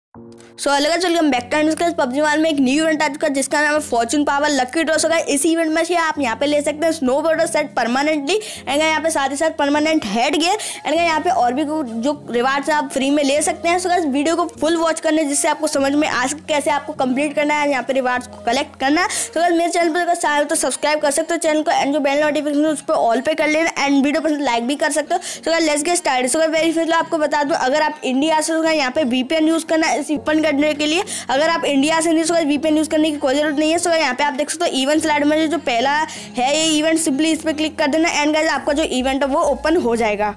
So hello guys, welcome back to PUBG mobile में एक new event आ चुका है जिसका नाम है फॉर्चून पावर लकी ड्रॉ। होगा इस इवेंट में से आप यहाँ पे ले सकते हैं snowboarder set permanently and यहाँ पे साथ ही साथ परमानेंट हेड गियर एंड यहाँ पे और भी जो रिवार्ड्स आप फ्री में ले सकते हैं। सो गाइस वीडियो को फुल वॉच करने जिससे आपको समझ में आ सके कैसे आपको कंप्लीट करना है, यहाँ पे रिवार्ड्स को कलेक्ट करना है। सो गाइस मेरे चैनल पर अगर चाहे तो सब्सक्राइब कर सकते हो चैनल को एंड जो बेल नोटिफिकेशन उस पर ऑल पे कर लेना एंड वीडियो पर लाइक भी कर सकते हो। So guys let's get started. So guys very first आपको बता दूं, अगर आप इंडिया से होगा यहाँ पे VPN यूज करना है इस ओपन करने के लिए। अगर आप इंडिया से नहीं तो VPN यूज करने की कोई जरूरत नहीं है। सो यहाँ पे आप देख सकते हो इवेंट स्लाइड में जो पहला है ये इवेंट, सिंपली इस पर क्लिक कर देना एंड गाइस आपका जो इवेंट है वो ओपन हो जाएगा।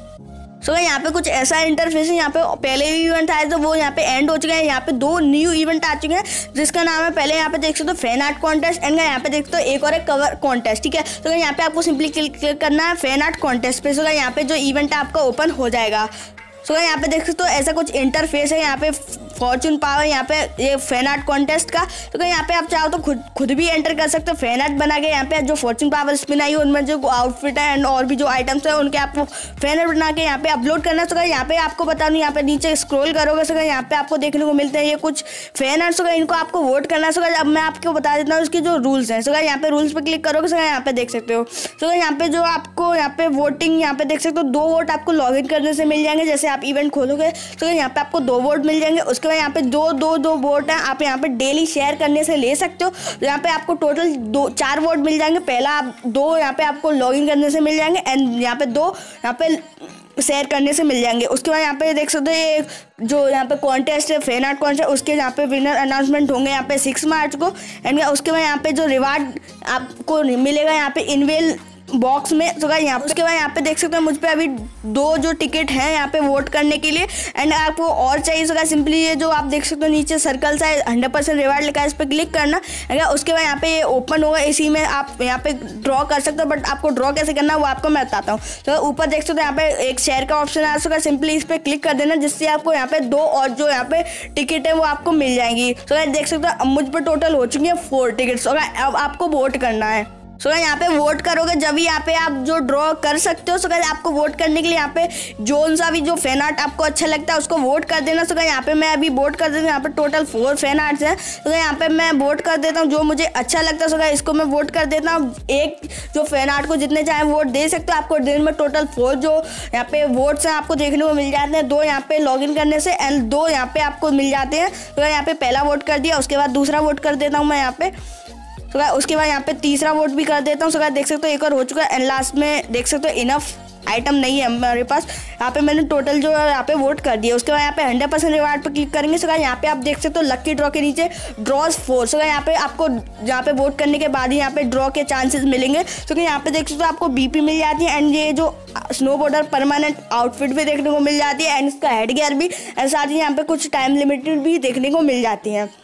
सो यहाँ पे कुछ ऐसा इंटरफेस है, यहाँ पे पहले भी इवेंट आए तो वो यहाँ पे एंड हो चुके हैं। यहाँ पे 2 न्यू इवेंट आ चुके हैं जिसका नाम है, पहले यहाँ पे देख सकते हो फैन आर्ट कॉन्टेस्ट एंड यहाँ पे देख सकते हो एक और एक कवर कॉन्टेस्ट। ठीक है, तो यहाँ पे आपको सिंपली क्लिक करना है फैन आर्ट कॉन्टेस्ट पे। सो यहाँ पे जो इवेंट है आपका ओपन हो जाएगा। सो यहाँ पे देख सकते हो ऐसा कुछ इंटरफेस है, यहाँ पे फॉर्चून पावर यहाँ पे ये फैन आर्ट कॉन्टेस्ट का। तो यहाँ पे आप चाहो तो खुद भी एंटर कर सकते हो फैन आर्ट बना के। यहाँ पे जो फॉर्चून पावर स्पिन आई है उनमें जो आउटफिट है एंड और भी जो आइटम्स है उनके आपको फैन आर्ट बना के यहाँ पे अपलोड करना है। तो यहाँ पे आपको बता दूँ, यहाँ पे नीचे स्क्रॉल करोगे सो यहाँ पे आपको देखने को मिलते हैं ये कुछ फैन आर्ट। सो इनको आपको वोट करना है। सो अब मैं आपको बता देता हूँ इसके जो रूल्स हैं। सो यहाँ पे रूल्स पे क्लिक करोगे सो यहाँ पे देख सकते हो। सो यहाँ पे जो आपको यहाँ पे वोटिंग यहाँ पे देख सकते हो 2 वोट आपको लॉग इन करने से मिल जाएंगे। जैसे आप इवेंट खोलोगे तो यहाँ पे आपको 2 वोट मिल जाएंगे। उसके बाद यहाँ पे दो वोट हैं आप यहाँ पे डेली शेयर करने से ले सकते हो। तो यहाँ पे आपको टोटल 4 वोट मिल जाएंगे। पहला आप 2 यहाँ पे आपको लॉगिन करने से मिल जाएंगे एंड यहाँ पे 2 यहाँ पे शेयर करने से मिल जाएंगे। उसके बाद यहाँ पे देख सकते हो ये जो यहाँ पे कॉन्टेस्ट है फैन आर्ट कॉन्टेस्ट, उसके यहाँ पे विनर अनाउंसमेंट होंगे यहाँ पे 6 मार्च को एंड उसके बाद यहाँ पे जो रिवार्ड आपको मिलेगा यहाँ पे इनवेल बॉक्स में। तो यहाँ उसके बाद यहाँ पे देख सकते हो मुझ पे अभी 2 जो टिकट हैं यहाँ पे वोट करने के लिए एंड आपको और चाहिए तो सिंपली ये जो आप देख सकते हो नीचे सर्कल सा 100% रिवार्ड लिखा है इस पर क्लिक करना है। उसके बाद यहाँ पे ये ओपन होगा, इसी में आप यहाँ पे ड्रॉ कर सकते हो। बट आपको ड्रॉ कैसे करना है वो आपको मैं बताता हूँ। तो ऊपर देख सकते हो यहाँ पे एक शेयर का ऑप्शन आ सका, सिंपली इस पर क्लिक कर देना जिससे आपको यहाँ पे 2 और जो यहाँ पे टिकट है वो आपको मिल जाएंगी। तो देख सकते हो अब मुझ पर टोटल हो चुकी है 4 टिकट्स। अब आपको वोट करना है। सो यहाँ पे वोट करोगे जब यहाँ पे आप जो ड्रॉ कर सकते हो। सो आपको वोट करने के लिए यहाँ पे जोन सा भी जो फैन आर्ट आपको अच्छा लगता है उसको वोट कर देना। सो यहाँ पे मैं अभी वोट कर देता हूँ। यहाँ पे टोटल 4 फैन आर्ट्स हैं। तो यहाँ पे मैं वोट कर देता हूँ जो मुझे अच्छा लगता है। सो इसको मैं वोट कर देता हूँ। एक जो फैन आर्ट को जितने चाहे वोट दे सकते हो। आपको दिन में टोटल 4 जो यहाँ पे वोट्स हैं आपको देखने को मिल जाते हैं। 2 यहाँ पे लॉग इन करने से एंड 2 यहाँ पे आपको मिल जाते हैं। तो यहाँ पे पहला वोट कर दिया, उसके बाद दूसरा वोट कर देता हूँ मैं यहाँ पे। तो उसके बाद यहाँ पे तीसरा वोट भी कर देता हूँ। सो देख सकते हो एक और हो चुका है एंड लास्ट में देख सकते हो इनफ आइटम नहीं है हमारे पास। यहाँ पे मैंने टोटल जो है यहाँ पे वोट कर दिया। उसके बाद यहाँ पे 100% रिवार्ड पे क्लिक करेंगे। सो यहाँ पे आप देख सकते हो लकी ड्रॉ के नीचे ड्रॉज 4। सो यहाँ पे आपको यहाँ पे वोट करने के बाद ही यहाँ पे ड्रॉ के चांसेस मिलेंगे। सो यहाँ पे देख सकते हो आपको BP मिल जाती है एंड ये जो स्नो बोर्डर परमानेंट आउटफिट भी देखने को मिल जाती है एंड इसका हेड गियर भी एंड साथ ही यहाँ पे कुछ टाइम लिमिटेड भी देखने को मिल जाती हैं।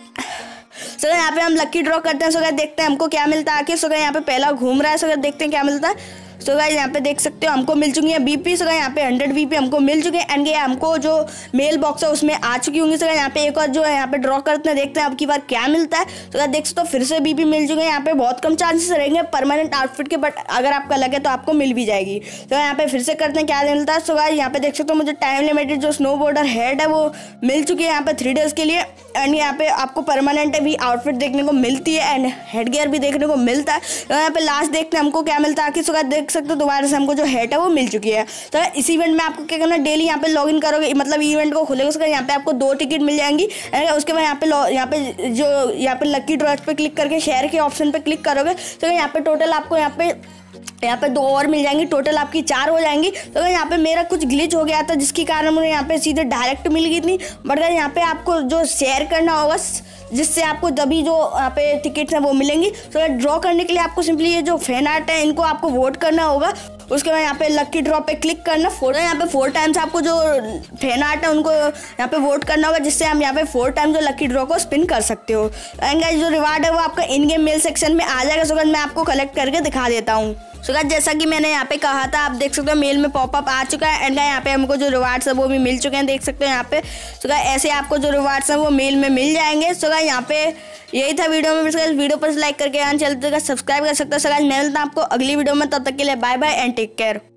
सो यहाँ पे हम लकी ड्रॉ करते हैं। सो देखते हैं हमको क्या मिलता है आखिर। सो यहाँ पे पहला घूम रहा है। सो देखते हैं क्या मिलता है। सो गाइस यहाँ पे देख सकते हो हमको मिल चुकी है BP। सो यहाँ पे 100 BP हमको मिल चुके हैं एंड ये हमको जो मेल बॉक्स है उसमें आ चुकी होंगी। सो यहाँ पे एक और जो है यहाँ पे ड्रॉ करते हैं, देखते हैं अब की बार क्या मिलता है। सो देख सकते हो फिर से BP मिल चुके हैं। यहाँ पे बहुत कम चांसेस रहेंगे परमानेंट आउटफिट के, बट अगर आपका लगे तो आपको मिल भी जाएगी। तो यहाँ पे फिर से करते हैं क्या मिलता है। सो गाइस यहाँ पे देख सकते हो मुझे टाइम लिमिटेड जो स्नो बोर्डर हेड है वो मिल चुकी है यहाँ पे 3 डेज के लिए एंड यहाँ पे आपको परमानेंट भी आउटफिट देखने को मिलती है एंड हेड गियर भी देखने को मिलता है। तो यहाँ पे लास्ट देखते हैं हमको क्या मिलता है आखिर। सो देख सकते हो दोबारा से हमको जो हेड है वो मिल चुकी है। तो इस इवेंट में आपको क्या करना है, डेली यहाँ पे लॉगिन करोगे, मतलब इवेंट को खोलेगे उसका यहाँ पे आपको 2 टिकट मिल जाएंगी एंड उसके बाद यहाँ पे लकी ड्रॉ पे क्लिक करके शेयर के ऑप्शन पे क्लिक करोगे तो यहाँ पे टोटल आपको यहाँ पे 2 और मिल जाएंगी, टोटल आपकी 4 हो जाएंगी। तो यहाँ पे मेरा कुछ ग्लिच हो गया था जिसके कारण मुझे यहाँ पे सीधे डायरेक्ट मिल गई थी। बट यहाँ पे आपको जो शेयर करना होगा जिससे आपको तभी जो यहाँ पे टिकट्स हैं वो मिलेंगी। तो ड्रॉ करने के लिए आपको सिंपली ये जो फैन आर्ट है इनको आपको वोट करना होगा। उसके बाद यहाँ पे लकी ड्रॉ पे क्लिक करना। यहाँ पे 4 टाइम्स आपको जो फैन आर्ट है उनको यहाँ पे वोट करना होगा जिससे हम यहाँ पे 4 टाइम जो लकी ड्रॉ को स्पिन कर सकते हो एंड गाइस जो रिवार्ड है वो आपका इन गेम मेल सेक्शन में आ जाएगा। सो गाइस मैं आपको कलेक्ट करके दिखा देता हूँ। सो गाइस जैसा कि मैंने यहाँ पे कहा था आप देख सकते हो मेल में पॉपअप आ चुका है एंड यहाँ पे हमको जो रिवार्ड्स है वो भी मिल चुके हैं, देख सकते हो यहाँ पे। सो गाइस ऐसे आपको जो रिवार्ड्स हैं वो मेल में मिल जाएंगे। सो गाइस यहाँ पे यही था वीडियो में। वीडियो पर लाइक करके चैनल सब्सक्राइब कर सकते हो। सो गाइस मैं मिलता हूं आपको अगली वीडियो में, तब तक के लिए bye bye and take care.